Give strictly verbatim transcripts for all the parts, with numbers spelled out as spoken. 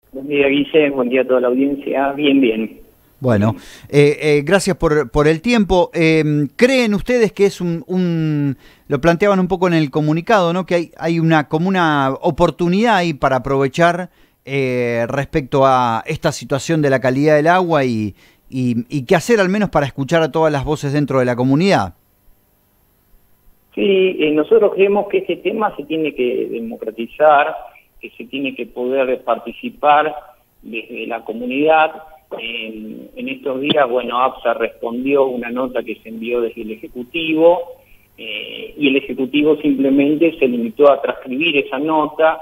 Buen día, Guille, buen día a toda la audiencia. Bien, bien. Bueno, eh, eh, gracias por, por el tiempo. Eh, ¿Creen ustedes que es un, un, lo planteaban un poco en el comunicado, ¿no? Que hay, hay una como una oportunidad ahí para aprovechar eh, respecto a esta situación de la calidad del agua y, y, y qué hacer al menos para escuchar a todas las voces dentro de la comunidad? Sí, eh, nosotros creemos que este tema se tiene que democratizar, que se tiene que poder participar desde la comunidad. En, en estos días, bueno, APSA respondió una nota que se envió desde el Ejecutivo eh, y el Ejecutivo simplemente se limitó a transcribir esa nota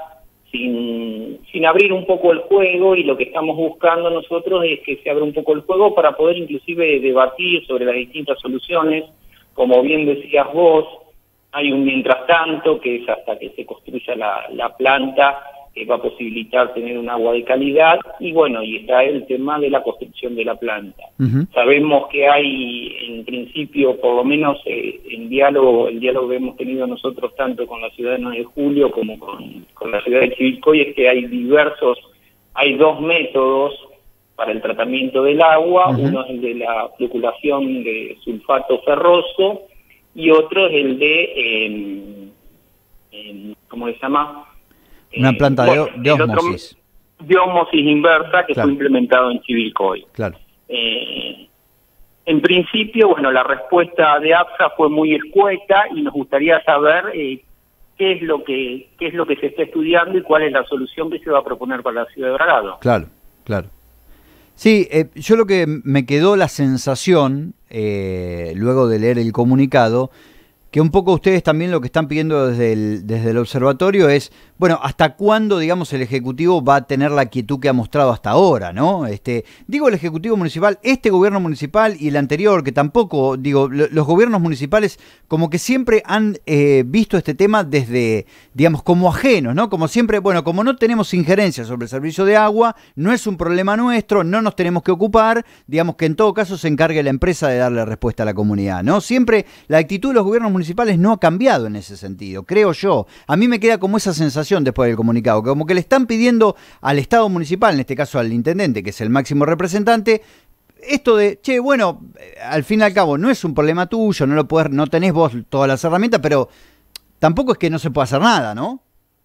sin, sin abrir un poco el juego, y lo que estamos buscando nosotros es que se abra un poco el juego para poder inclusive debatir sobre las distintas soluciones. Como bien decías vos, hay un mientras tanto que es hasta que se construya la, la planta que va a posibilitar tener un agua de calidad, y bueno, y está el tema de la construcción de la planta. Uh-huh. Sabemos que hay, en principio, por lo menos eh, en diálogo, el diálogo que hemos tenido nosotros tanto con la ciudad de nueve de julio como con, con la ciudad de Chivilcoy, es que hay diversos, hay dos métodos para el tratamiento del agua. Uh-huh. Uno es el de la floculación de sulfato ferroso y otro es el de, eh, eh, ¿cómo se llama?, una planta eh, bueno, de, de ósmosis. Otro, de ósmosis inversa que claro. fue implementado en Chivilcoy. Claro. Eh, en principio, bueno, la respuesta de APSA fue muy escueta y nos gustaría saber eh, qué es lo que qué es lo que se está estudiando y cuál es la solución que se va a proponer para la ciudad de Bragado. Claro, claro. Sí, eh, yo lo que me quedó la sensación, eh, luego de leer el comunicado, que un poco ustedes también lo que están pidiendo desde el, desde el observatorio es, bueno, ¿hasta cuándo, digamos, el Ejecutivo va a tener la quietud que ha mostrado hasta ahora, ¿no? Este, digo el Ejecutivo Municipal, este gobierno municipal y el anterior, que tampoco, digo, lo, los gobiernos municipales como que siempre han eh, visto este tema desde, digamos, como ajenos, ¿no? Como siempre, bueno, como no tenemos injerencia sobre el servicio de agua, no es un problema nuestro, no nos tenemos que ocupar, digamos que en todo caso se encargue la empresa de darle respuesta a la comunidad, ¿no? Siempre la actitud de los gobiernos municipales no ha cambiado en ese sentido, creo yo. A mí me queda como esa sensación después del comunicado, que como que le están pidiendo al Estado municipal, en este caso al intendente, que es el máximo representante, esto de, che, bueno, al fin y al cabo no es un problema tuyo, no lo podés, no tenés vos todas las herramientas, pero tampoco es que no se pueda hacer nada, ¿no?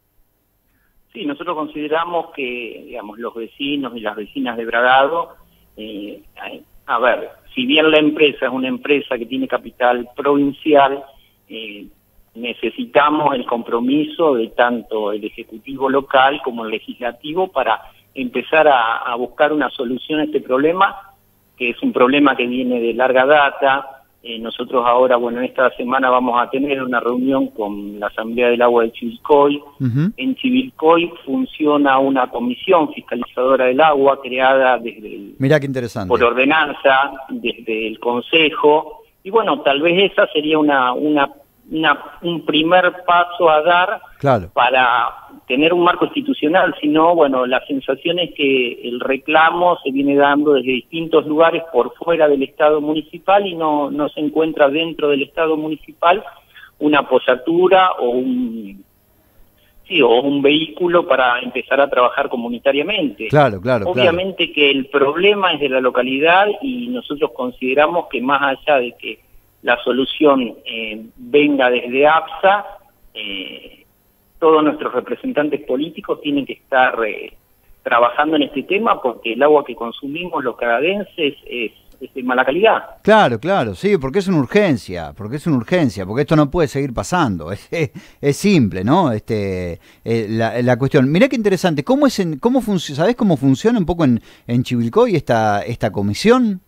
Sí, nosotros consideramos que, digamos, los vecinos y las vecinas de Bragado, eh, a ver, si bien la empresa es una empresa que tiene capital provincial, eh, necesitamos el compromiso de tanto el Ejecutivo local como el Legislativo para empezar a, a buscar una solución a este problema, que es un problema que viene de larga data. Eh, nosotros ahora, bueno, esta semana vamos a tener una reunión con la Asamblea del Agua de Chivilcoy. Uh-huh. En Chivilcoy funciona una comisión fiscalizadora del agua creada desde el, Mirá qué interesante. por ordenanza, desde el Consejo, y bueno, tal vez esa sería una... una Una, un primer paso a dar claro. para tener un marco institucional. Si no, bueno, la sensación es que el reclamo se viene dando desde distintos lugares por fuera del Estado municipal y no, no se encuentra dentro del Estado municipal una apoyatura o un, sí, o un vehículo para empezar a trabajar comunitariamente. Claro, claro. Obviamente claro. que el problema es de la localidad y nosotros consideramos que más allá de que la solución eh, venga desde APSA, eh, todos nuestros representantes políticos tienen que estar eh, trabajando en este tema porque el agua que consumimos los canadenses es, es de mala calidad. Claro, claro, sí, porque es una urgencia, porque es una urgencia, porque esto no puede seguir pasando, es, es, es simple, ¿no? Este, eh, la, la cuestión. Mirá qué interesante, ¿cómo es en, cómo func- ¿sabés cómo funciona un poco en, en Chivilcoy esta, esta comisión?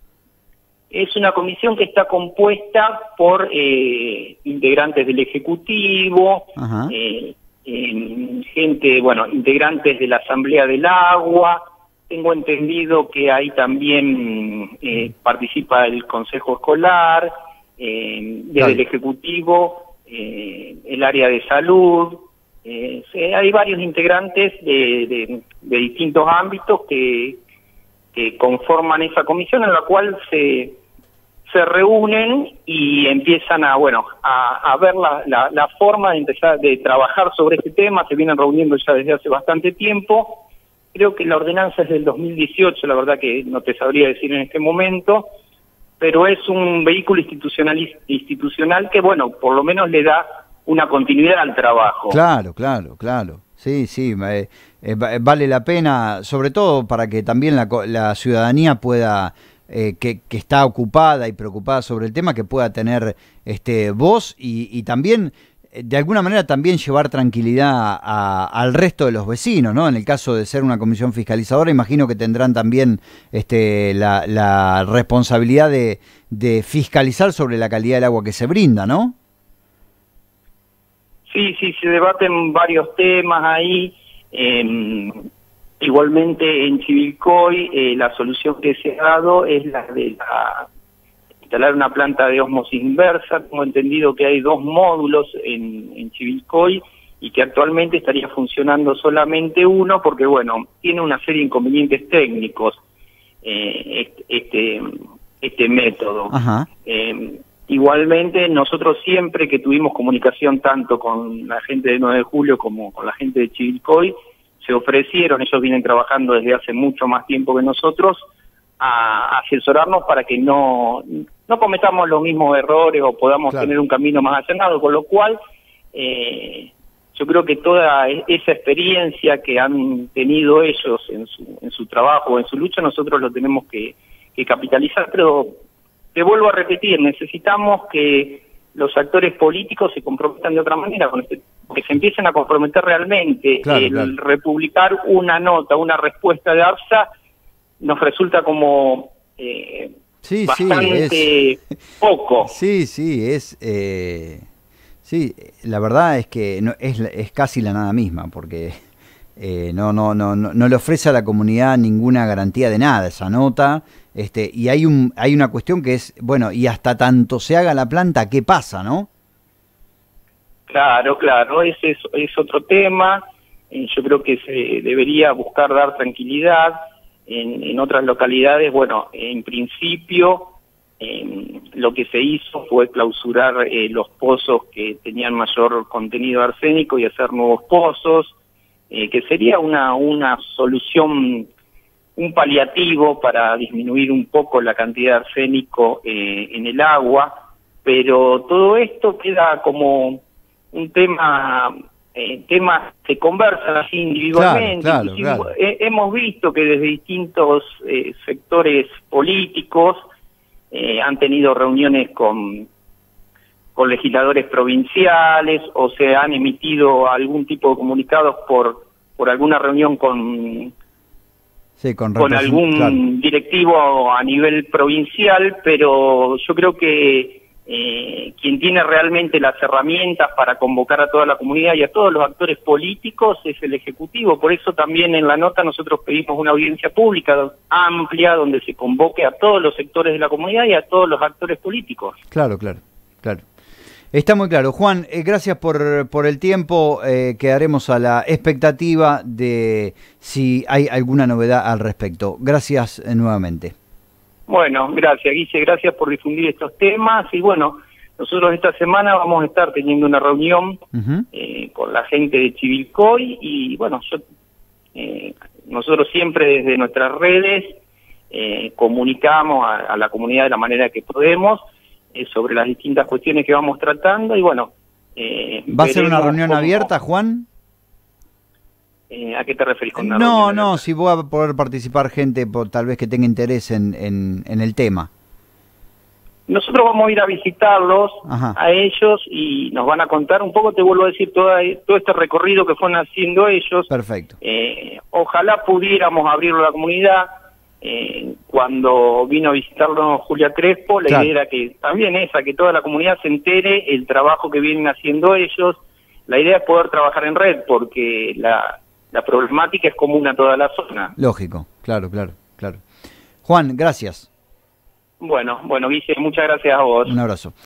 Es una comisión que está compuesta por eh, integrantes del Ejecutivo, eh, eh, gente, bueno, integrantes de la Asamblea del Agua. Tengo entendido que ahí también eh, participa el Consejo Escolar, eh, desde el Ejecutivo, eh, el área de salud. Eh, hay varios integrantes de, de, de distintos ámbitos que, que conforman esa comisión en la cual se... se reúnen y empiezan a, bueno, a, a ver la, la, la forma de empezar de trabajar sobre este tema. Se vienen reuniendo ya desde hace bastante tiempo creo que la ordenanza es del dos mil dieciocho, la verdad que no te sabría decir en este momento, pero es un vehículo institucional, institucional que, bueno, por lo menos le da una continuidad al trabajo. Claro, claro, claro. Sí, sí, eh, eh, vale la pena, sobre todo para que también la, la ciudadanía pueda, eh, que, que está ocupada y preocupada sobre el tema, que pueda tener este voz y, y también, de alguna manera, también llevar tranquilidad a, al resto de los vecinos, ¿no? En el caso de ser una comisión fiscalizadora, imagino que tendrán también este, la, la responsabilidad de, de fiscalizar sobre la calidad del agua que se brinda, ¿no? Sí, sí, se debaten varios temas ahí. Eh, igualmente en Chivilcoy eh, la solución que se ha dado es la de la, instalar una planta de ósmosis inversa. Tengo entendido que hay dos módulos en, en Chivilcoy y que actualmente estaría funcionando solamente uno porque, bueno, tiene una serie de inconvenientes técnicos eh, este, este método. Ajá. Eh, Igualmente, nosotros siempre que tuvimos comunicación tanto con la gente de nueve de julio como con la gente de Chivilcoy, se ofrecieron, ellos vienen trabajando desde hace mucho más tiempo que nosotros, a asesorarnos para que no, no cometamos los mismos errores o podamos claro. tener un camino más allanado, con lo cual eh, yo creo que toda esa experiencia que han tenido ellos en su, en su trabajo, en su lucha, nosotros lo tenemos que, que capitalizar, pero te vuelvo a repetir, necesitamos que los actores políticos se comprometan de otra manera, que se empiecen a comprometer realmente. Claro, el claro. republicar una nota, una respuesta de ARSA, nos resulta como eh, sí, bastante sí, es, poco. Sí, sí, es... Eh, sí, la verdad es que no, es, es casi la nada misma, porque eh, no, no, no, no, no le ofrece a la comunidad ninguna garantía de nada esa nota. Este, y hay un hay una cuestión que es, bueno, y hasta tanto se haga la planta, ¿qué pasa, no? Claro, claro, ese es, es otro tema. Eh, yo creo que se debería buscar dar tranquilidad. En, en otras localidades, bueno, en principio eh, lo que se hizo fue clausurar eh, los pozos que tenían mayor contenido arsénico y hacer nuevos pozos, eh, que sería una, una solución, un paliativo para disminuir un poco la cantidad de arsénico eh, en el agua, pero todo esto queda como un tema, eh, temas se conversan así individualmente. Claro, claro, claro. Eh, hemos visto que desde distintos eh, sectores políticos eh, han tenido reuniones con, con legisladores provinciales o se han emitido algún tipo de comunicados por, por alguna reunión con... Sí, con, con algún claro. directivo a nivel provincial, pero yo creo que eh, quien tiene realmente las herramientas para convocar a toda la comunidad y a todos los actores políticos es el Ejecutivo. Por eso también en la nota nosotros pedimos una audiencia pública amplia donde se convoque a todos los sectores de la comunidad y a todos los actores políticos. Claro, claro, claro. Está muy claro. Juan, eh, gracias por, por el tiempo. Eh, quedaremos a la expectativa de si hay alguna novedad al respecto. Gracias eh, nuevamente. Bueno, gracias, Guille. Gracias por difundir estos temas. Y bueno, nosotros esta semana vamos a estar teniendo una reunión uh-huh. eh, con la gente de Chivilcoy. Y bueno, yo, eh, nosotros siempre desde nuestras redes eh, comunicamos a, a la comunidad de la manera que podemos sobre las distintas cuestiones que vamos tratando y bueno... Eh, ¿Va a ser una reunión cómo, abierta, Juan? Eh, ¿A qué te referís con una No, reunión no, abierta? Si va a poder participar gente por, tal vez que tenga interés en, en, en el tema. Nosotros vamos a ir a visitarlos, Ajá. a ellos, y nos van a contar un poco, te vuelvo a decir, toda, todo este recorrido que fueron haciendo ellos. Perfecto. Eh, ojalá pudiéramos abrirlo a la comunidad. Eh, cuando vino a visitarnos Julia Crespo, la claro. idea era que también esa, que toda la comunidad se entere el trabajo que vienen haciendo ellos. La idea es poder trabajar en red, porque la, la problemática es común a toda la zona. Lógico, claro, claro, claro. Juan, gracias. Bueno, bueno, Guille, muchas gracias a vos. Un abrazo.